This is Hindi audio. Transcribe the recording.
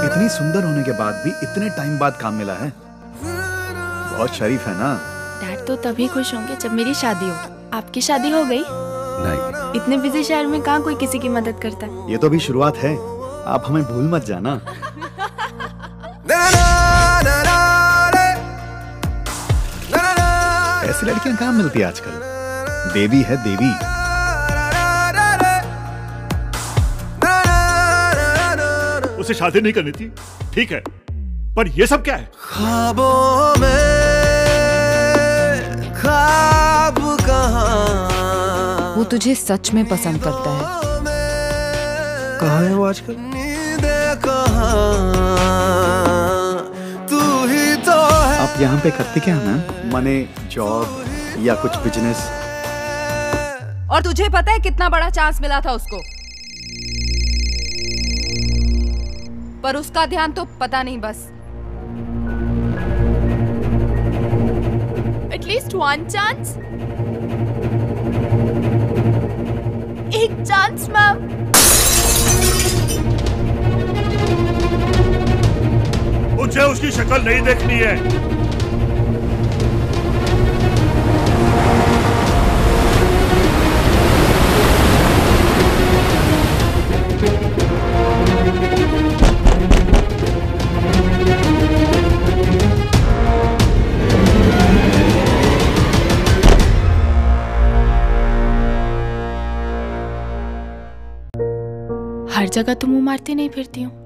इतनी सुंदर होने के बाद भी इतने टाइम बाद काम मिला है, बहुत शरीफ है ना। डैड तो तभी खुश होंगे जब मेरी शादी हो। आपकी शादी हो गई? नहीं। इतने बिजी शहर में कहाँ कोई किसी की मदद करता है। ये तो अभी शुरुआत है, आप हमें भूल मत जाना। ऐसी लड़कियां कहाँ मिलती है आजकल, देवी है देवी। उसे शादी नहीं करनी थी, ठीक है, पर ये सब क्या है? ख्वाबों में ख्वाब कहाँ, वो तुझे सच में पसंद करता है। कहाँ है वो आजकल? नींदें कहाँ, तू ही तो है। आप यहाँ पे करते क्या हैं? माने जॉब या कुछ बिजनेस? और तुझे पता है कितना बड़ा चांस मिला था उसको, पर उसका ध्यान तो पता नहीं बस। एटलीस्ट वन चांस, एक चांस मैम। मुझे उसकी शक्ल नहीं देखनी है। हर जगह तो मुंह मारती नहीं फिरती हूँ।